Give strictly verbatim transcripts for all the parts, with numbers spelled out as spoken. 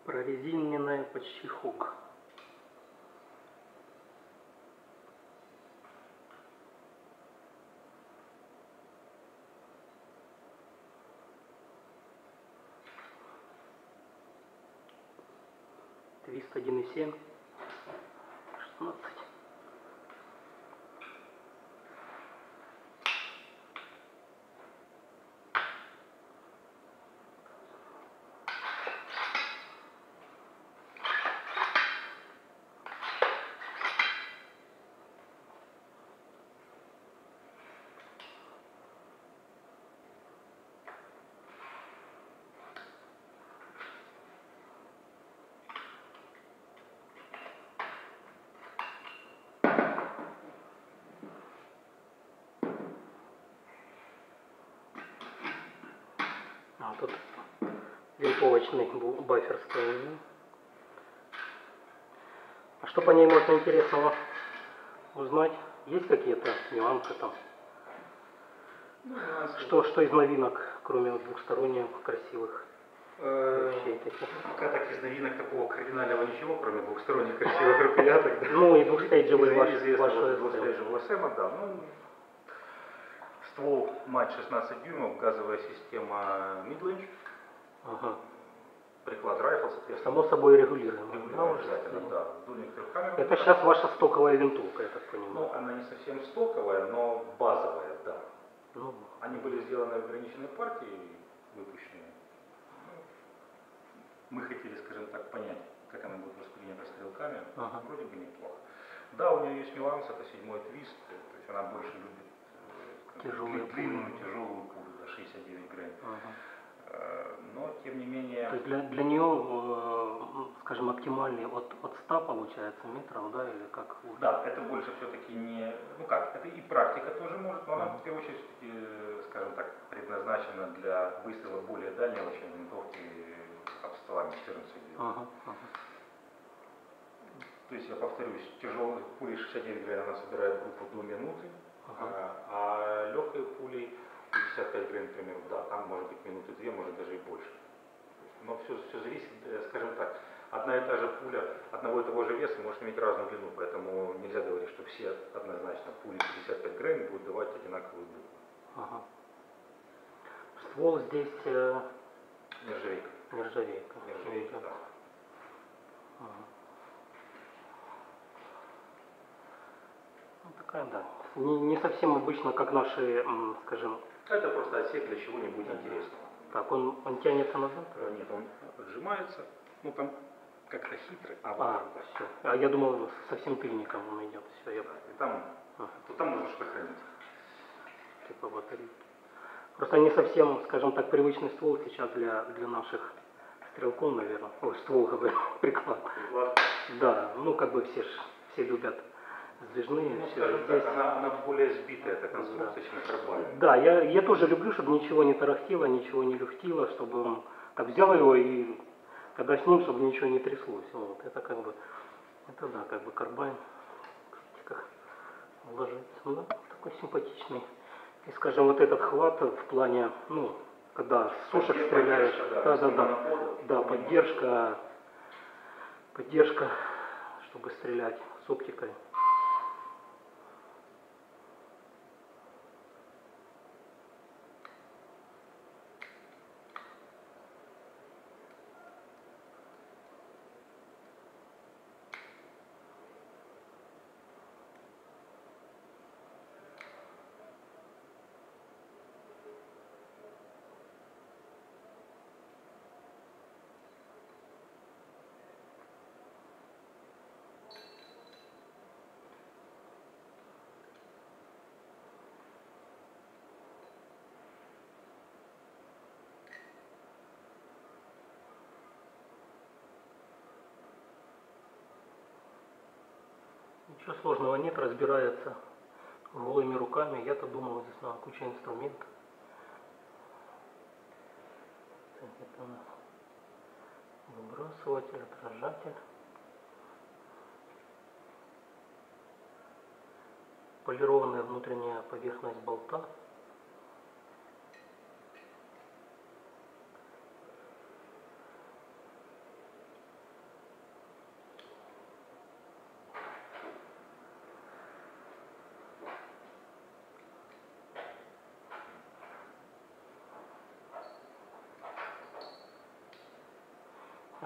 Прорезиненная почти хук. Твист один и семь. шестнадцать. А тут винтовочный бафер стоит. А что по ней можно интересного узнать? Есть какие-то нюансы там? Ну, нюансы. Что, что из новинок, кроме двухсторонних красивых вещей таких? Пока так из новинок такого кардинального ничего, кроме двухсторонних красивых рукояток. Ну и двухстейджевый ваш известного двухстейджевого СМа, да. Ну, ствол мать шестнадцать дюймов, газовая система Midrange. Ага. Приклад райфл, соответственно. Само собой регулируемо. Регулируемо, обязательно, да. Дульник трехкамерный. Это сейчас ваша стоковая винтовка, я так понимаю. Ну, она не совсем стоковая, но базовая, да. Ну, Они были сделаны в ограниченной партии, выпущенные. Мы хотели, скажем так, понять, как она будет воспринята стрелками. Ага. Вроде бы неплохо. Да, у нее есть нюанс, это седьмой твист, то есть она больше любит Тяжелые длинную, тяжелую пулю, да, шестьдесят девять грейн. ага. Но, тем не менее... То есть для, для нее, скажем, оптимальный от, от ста получается метров, да, или как? Да, это больше все-таки не... Ну как, это и практика тоже может, но она в первую очередь, скажем так, предназначена для выстрела более дальнего, чем винтовки от стволами четырнадцать дюймов. Ага, ага. То есть, я повторюсь, тяжелые пули шестьдесят девять грейн она собирает группу до минуты, Ага. а, а легкие пули пятьдесят пять грейн, к примеру, да, там может быть минуты две, может даже и больше. Но все, все зависит, скажем так, одна и та же пуля одного и того же веса может иметь разную длину, поэтому нельзя говорить, что все однозначно пули пятьдесят пять грейн будут давать одинаковую длину. Ага. Ствол здесь э... Нержавейка. Нержавейка. Нержавейка, да. Ага. Ну, такая, да. Не, не совсем обычно, как наши, скажем... Это просто отсек для чего-нибудь интересного. Так, он, он тянется назад? Нет, он отжимается, ну там как-то хитрый. А, а вот, все. А я думал, совсем тыльником он идет. Все, я... И там, ага. то там можно что-то хранить. Типа батарейки. Просто не совсем, скажем так, привычный ствол сейчас для, для наших стрелков, наверное. Ой, ствол, как бы, приклад. Приклад? Да, ну как бы все, ж, все любят сдвижные. Ну, все скажем здесь. так, она, она более сбитая, эта конструкция, чем карбайн. Да, я, я тоже люблю, чтобы ничего не тарахтело, ничего не люфтило, чтобы он так взял его и когда с ним, чтобы ничего не тряслось. Вот, это как бы, это да, как бы карбайн. Смотрите, как ложится. Ну, такой симпатичный. И, скажем, вот этот хват в плане, ну, когда с сушек стреляешь, да, да, да, да, поддержка, поддержка, чтобы стрелять с оптикой. Ничего сложного нет, разбирается голыми руками. Я-то думал, здесь на куча инструментов. Так, это у нас выбрасыватель, отражатель. Полированная внутренняя поверхность болта.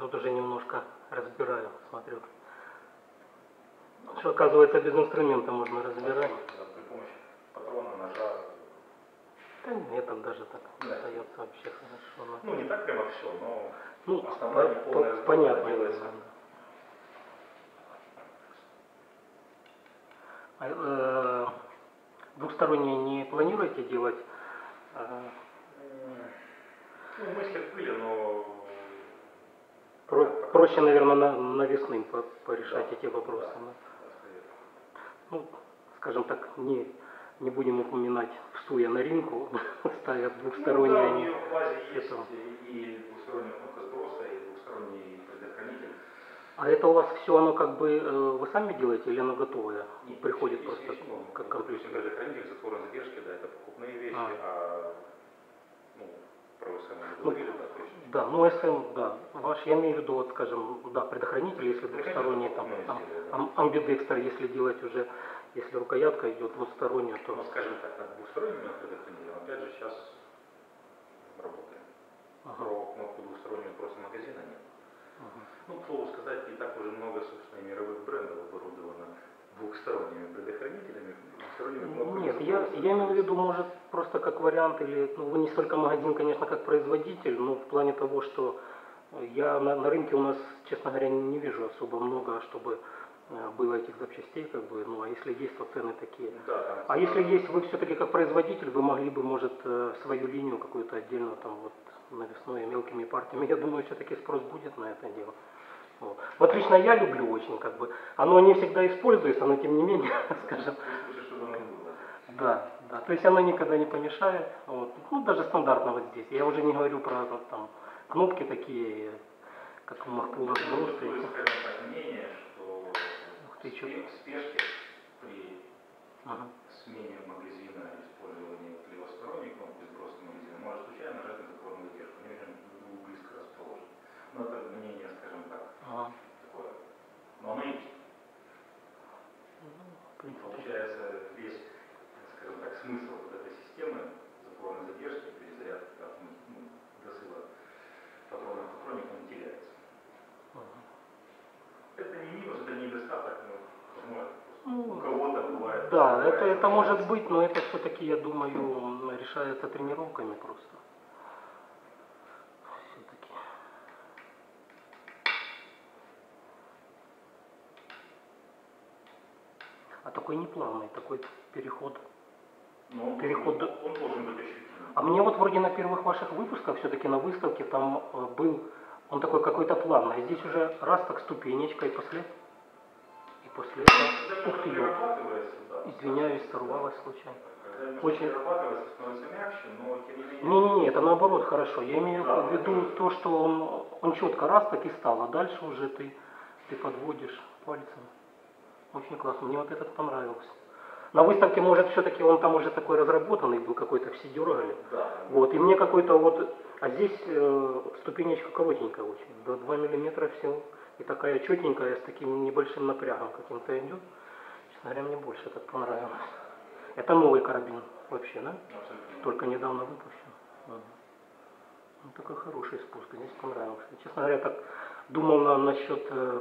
тут уже немножко разбираю, смотрю. Что, оказывается, без инструмента можно разбирать. Да, при помощи патрона, ножа. Да нет, там даже так Да. остается вообще хорошо. но- Ну, не так прямо все, но Ну, основная по- неполная по- сборка понятно. делается. да. А, э, двухсторонние не планируете делать? Э, Ну, мысли были, но... про- проще, наверное, на, навесным по- порешать Да, эти вопросы. да, да. да, скорее. Ну, скажем так, не, не будем упоминать всуя на ринку, ставят двухсторонние. Ну, да, у они нее в базе есть это- и двухсторонняя кнопка сброса, и двухсторонний предохранитель. А это у вас все, оно как бы э, вы сами делаете или оно готовое? Нет, Приходит есть- просто есть, ну, как допустим, компьютер? предохранитель, затвор задержки, да, это покупные вещи, А. а, ну, про СМ мы Ну, говорили, да, то есть... Да, ну СМ, да. Ваш, я имею в виду, вот, скажем, да, предохранитель, если двухсторонний, там, покупное там изделие, да. ам- амбидекстер, если делать уже, если рукоятка идет двусторонняя, то... Ну, скажем так, над двухсторонним предохранителем, опять же, сейчас работаем. Ага, Про кнопку двухстороннего просто магазина нет. ага. Ну, к слову сказать, не так уже много, собственно, и мировых брендов оборудовано двухсторонними предохранителями, двухсторонними кнопками. Нет, я, сброса. я имел в виду, может, просто как вариант, или, ну, вы не столько магазин, конечно, как производитель, но в плане того, что я на, на рынке у нас, честно говоря, не вижу особо много, чтобы э, было этих запчастей, как бы, ну, а если есть, то цены такие. Да, там, А если есть вы все-таки как производитель, вы могли бы, может, э, свою линию какую-то отдельно, там, вот, навесной, мелкими партиями, я думаю, все-таки спрос будет на это дело. Вот. Вот лично я люблю очень, как бы, оно не всегда используется, но тем не менее, скажем, слушай, что оно было. да, да, то есть оно никогда не помешает, вот. Ну, даже стандартно вот здесь, я уже не говорю про вот, там, кнопки такие, как у Махпула Ну, сбросы. такое, скажем так, мнение, что ты чё? спе- спешки при Ага. смене магазина, использовании вот левосторонней кнопки сброса магазина, может случайно нажать на затворную задержку, не очень близко расположен. Но это мнение, скажем так, Ага. такое. Но оно есть. Ну, в принципе. Получается, весь, скажем так, смысл вот этой системы затворной задержки при зарядке от ну, досыла патрона к патронику он теряется. Ага. Это не минус, это не недостаток, но возможно, Ну, у кого-то бывает. Да, бывает это, это такое. может быть, но это все-таки, я думаю, решается тренировками просто. Все-таки. А такой неплавный, такой переход. Но он, переход- он, он должен быть ощутим. А мне вот вроде на первых ваших выпусках, все-таки на выставке, там э, был, он такой какой-то плавный. А здесь уже раз так ступенечка и после, и после этого, ух ты, ёп. Перерабатывается, да. Извиняюсь, сорвалась случайно. Когда немножко Очень- перерабатывается, становится мягче, но тем не менее... Не-не-не, это наоборот хорошо. Я имею Да. в виду то, что он, он четко раз так и стал, а дальше уже ты, ты подводишь пальцем. Очень классно, мне вот этот понравился. На выставке, может, все-таки он там уже такой разработанный был, какой-то все дергали. Да. Вот, и мне какой-то вот, а здесь э, ступенечка коротенькая очень, до два миллиметра всего. И такая четенькая, с таким небольшим напрягом каким-то идет. Честно говоря, мне больше так понравилось. Это новый карабин вообще, да? Абсолютно. Только недавно выпущен. Ага. Ну, такой хороший спуск, здесь понравился. Честно говоря, так думал на, насчет э,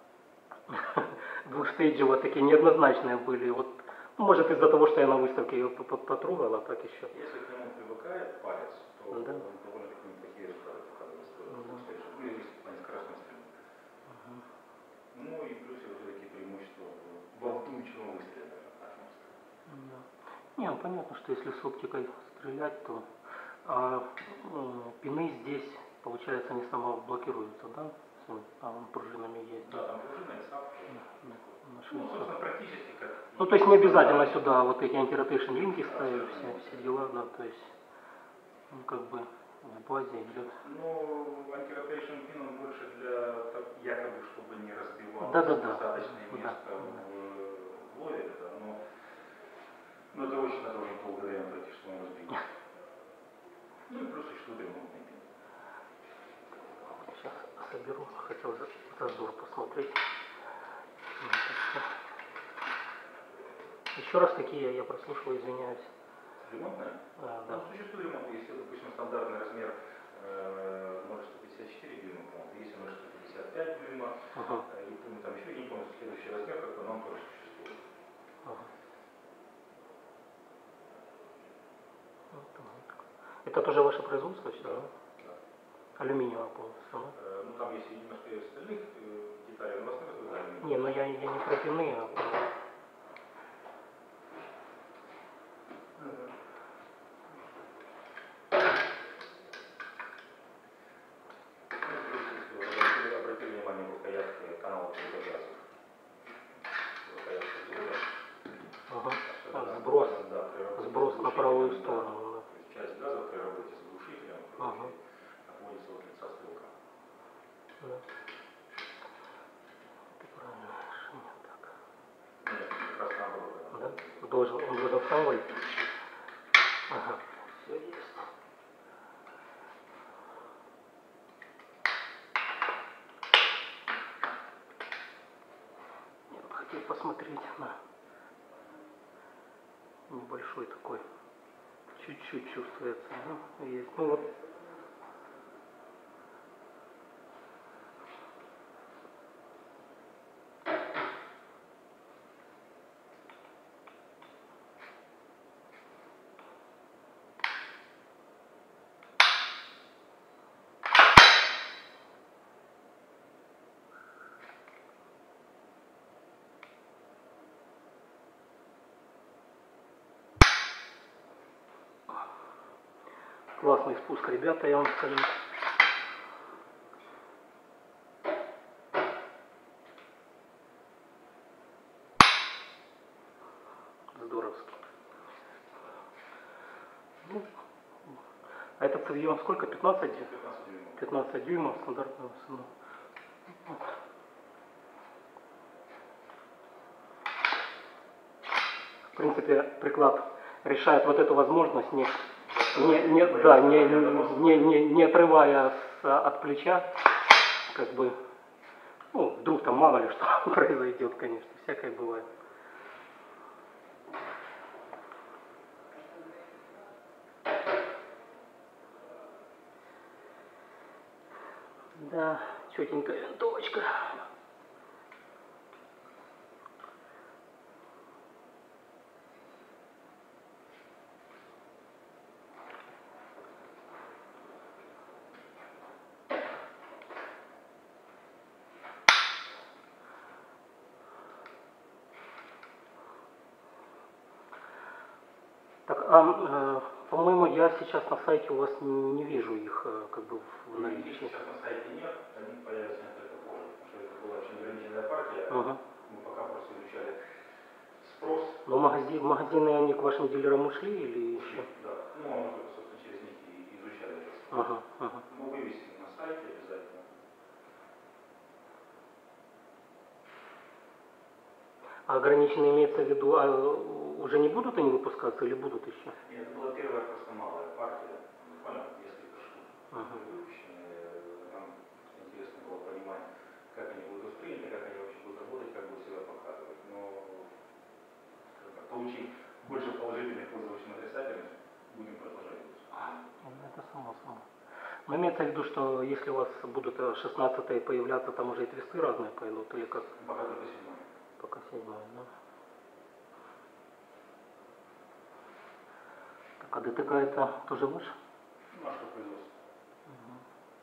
двухстейджева, такие неоднозначные были. Вот, ну, может, из-за того, что я на выставке ее п- п- потрогал, а так еще. Если к нему привыкает палец, то Да. он довольно-таки неплохие результаты показывает. Да. Ну, или в плане скоростной стрельбы. Ага. Ну и плюс уже такие преимущества во вдумчивом выстреле, наверное, так можно сказать. Да. Не, ну, понятно, что если с оптикой стрелять, то а, м, пины здесь, получается, они самоблокируются, да? С ним, а, он пружинами ездит. Да, там пружина и сапка. Да, наши Ну, всё. собственно, практически как... Ну, то есть не обязательно сюда вот эти антиротейшн линки ставить, все, все дела, да, то есть, ну, как бы в базе идет. Ну, антиротейшн пин, он больше для, так, якобы, чтобы не разбивалось Да-да-да. достаточное Да, место да. в лове, да, но, но это очень надо уже долго время пройти, чтобы он разбил. Ну и плюс существует ремонтный пин. Сейчас соберу, хотел за- зазор посмотреть. Вот это всё. Еще раз какие я прослушал, извиняюсь. Ремонтная? А, Ну, да. существует ремонт, если, допустим, стандартный размер э, ноль сто пятьдесят четыре дюйма, по-моему, есть ноль сто пятьдесят пять дюйма, Ага. и помню, там еще не помню, следующий размер, какой, но он тоже существует. Ага. Вот так. Это тоже ваше производство все, да? Да. Алюминиевое полностью, да? Э, ну там есть немножко и остальных э, деталей, но в основном это алюминий. Не, ну я, я не про пины, а про... Обратили, обратили внимание в рукоятки канала передачи. Рукоятка передач. Ага. Особенно, Сброс, да, при работе сброс с на правую глушителем, сторону. да. То есть часть газа при работе с глушителем Ага. отводится от лица стрелка. Да. Это правильное решение. Так. Нет, как раз наоборот. Да? Должен, он должен сам войти. Ага. Все есть. Я бы хотел посмотреть на небольшой такой. Чуть-чуть чувствуется. Да? Есть. Ну вот. Классный спуск, ребята, я вам скажу. Здоровский. Ну, а этот цевье сколько? пятнадцать? пятнадцать дюймов. пятнадцать дюймов стандартного высота. В принципе, приклад решает вот эту возможность, не, не, не, да, не, не, не, не отрывая с, от плеча, как бы, ну, вдруг там мало ли что произойдет, конечно, всякое бывает. Да, четенькая винтовочка. Так, а, э, по-моему, я сейчас на сайте у вас не, не вижу их э, как бы в наличии. Сейчас на сайте нет, они появятся несколько позже, потому что это была очень ограниченная партия. Ага. Мы пока просто изучали спрос. Но магазин, магазины, они к вашим дилерам ушли или еще? Да, ну а мы только, собственно, через них и изучали этот спрос. Ага, ага. Мы вывесим на сайте обязательно. А ограниченные имеется в виду, а уже не будут они выпускаться или будут еще? Нет, это была первая просто малая партия, буквально несколько штук Ага. выпущены. Нам интересно было понимать, как они будут восприняты, как они вообще будут работать, как будут себя показывать. Но, скажем так, получив больше положительных отзывов, чем отрицательных, будем продолжать. Это само собой. Но имеется в виду, что если у вас будут шестнадцатые появляться, там уже и твисты разные пойдут, или как? Пока только седьмой. Пока седьмой, да. Так, а ДТК это тоже ваш? Наше производство. Угу.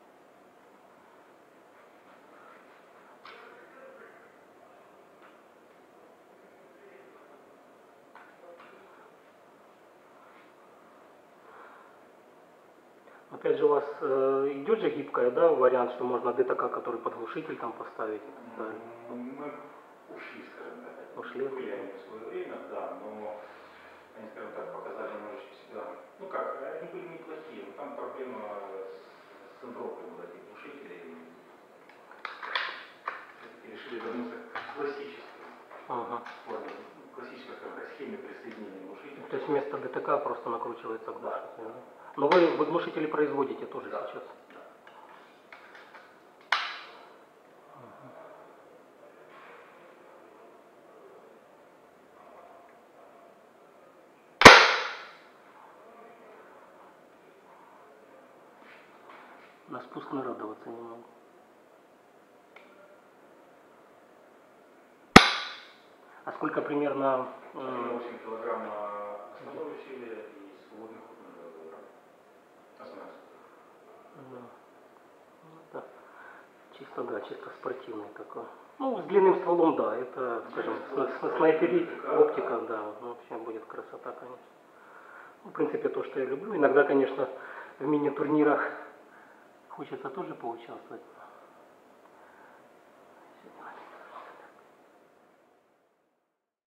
Опять же, у вас э, идет же гибкая, да, вариант, что можно ДТК, который под глушитель там поставить? Да. Мы ушли, скажем так. Ушли? Были они в свое время, да, но они, скажем так, показали немножечко себя. Ну как, они были неплохие, но там проблема с центровкой была этих глушителей. Все-таки решили вернуться к классической Ага. форме, классической, скажем так, схеме присоединения глушителей. То есть вместо ДТК просто накручивается глушитель, да? Но вы, вы глушители производите тоже Да. сейчас? Да. На спуск нарадоваться не могу. А сколько примерно... м, восемь килограмм на основное усилие и свободных килограмм. Основное. да. Ну, да. Чисто, да, чисто спортивный такой. Ну, с длинным стволом, да, это, скажем, с, с, снайперить, оптика, да, вообще будет красота, конечно. Ну, в принципе, то, что я люблю. Иногда, конечно, в мини-турнирах хочется тоже поучаствовать.